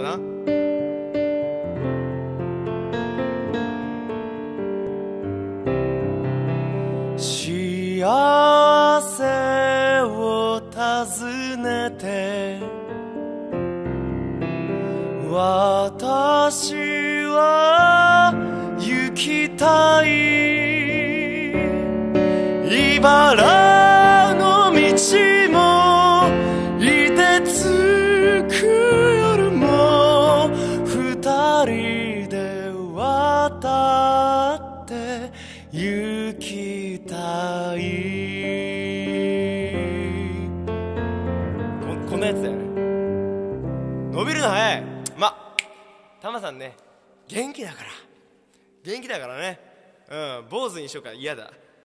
な。幸せを訪ねて私は行きたい。茨の道も凍てつく夜も二人で渡って行きたい。こんなやつだよね。伸びるの早い。タマさんね、元気だからね。坊主にしようか嫌だ。